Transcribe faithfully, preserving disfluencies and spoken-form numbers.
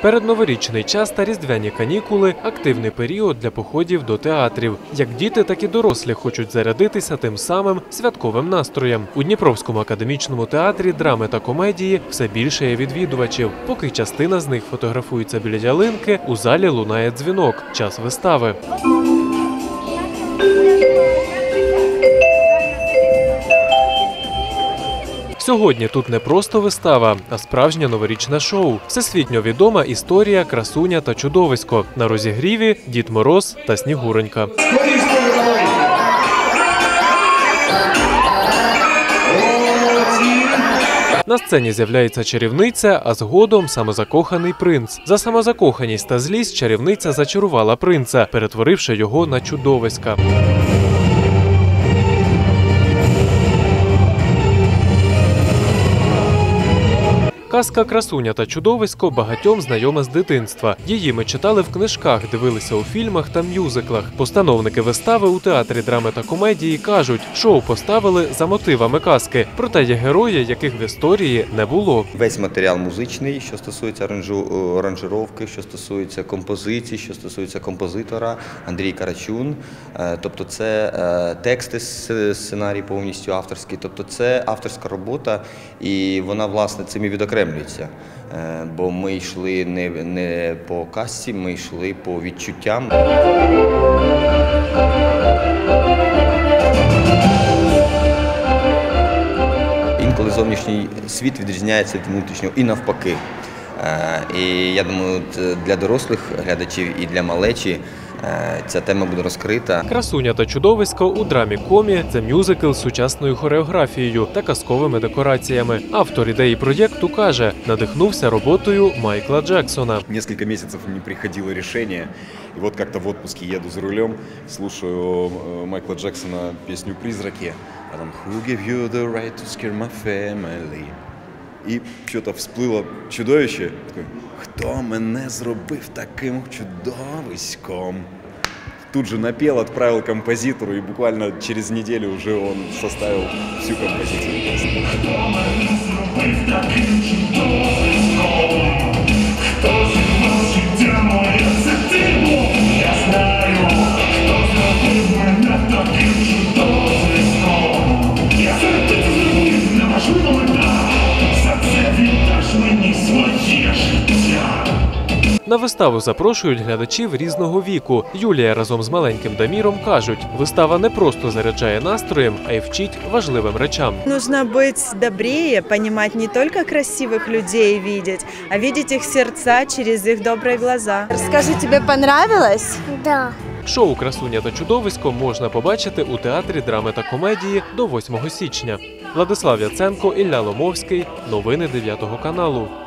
Передноворічний час та різдвяні канікули – активний період для походів до театрів. Як діти, так і дорослі хочуть зарядитися тим самим святковим настроєм. У Дніпровському академічному театрі драми та комедії все більше є відвідувачів. Поки частина з них фотографується біля ялинки, у залі лунає дзвінок – час вистави. Сьогодні тут не просто вистава, а справжнє новорічне шоу. Всесвітньо відома історія «Красуня та чудовисько». На розігріві – Дід Мороз та Снігуронька. На сцені з'являється чарівниця, а згодом – самозакоханий принц. За самозакоханість та злість чарівниця зачарувала принца, перетворивши його на чудовиська. Казка «Красуня та чудовисько» багатьом знайома з дитинства. Її ми читали в книжках, дивилися у фільмах та мюзиклах. Постановники вистави у театрі драми та комедії кажуть, шоу поставили за мотивами казки. Проте є герої, яких в історії не було. Весь матеріал музичний, що стосується аранжировки, що стосується композиції, що стосується композитора Андрій Карачун. Тобто це тексти, сценарій повністю авторський. Тобто це авторська робота і вона, власне, цим і відокремлюється. Бо ми йшли не, не по казці, ми йшли по відчуттям. Інколи зовнішній світ відрізняється від внутрішнього і навпаки. І я думаю, для дорослих глядачів і для малечі ця тема буде розкрита. «Красуня та чудовисько» у драмі комі – це мюзикл з сучасною хореографією та казковими декораціями. Автор ідеї проєкту каже, надихнувся роботою Майкла Джексона. Несколько месяцев не приходило решение, и вот как-то в отпуске еду за рулем, слушаю Майкла Джексона песню «Призраки», а там «Who gave you the right to scare my family?» І що-то всплило чудовище. Такий, хто мене зробив таким чудовиськом? Тут же напел, отправил композитору, и буквально через неделю уже он составил всю композицию. Хто мене зробив таким чудовиськом? Хто зробив життя моє, це ти був, я знаю. Хто зробив мене таким чудовиськом? Я серед тих зробив, неважливо мене. На виставу запрошують глядачів різного віку. Юлія разом з маленьким Даміром кажуть, вистава не просто заряджає настроєм, а й вчить важливим речам. Нужно бути добрее, розуміти не тільки красивих людей видеть, а видеть їх серця через їх добрі глаза. Скажи, тобі понравилось? Да. Шоу «Красуня та чудовисько» можна побачити у театрі драми та комедії до восьмого січня. Владислав Яценко, Ілля Ломовський. Новини дев'ятого каналу.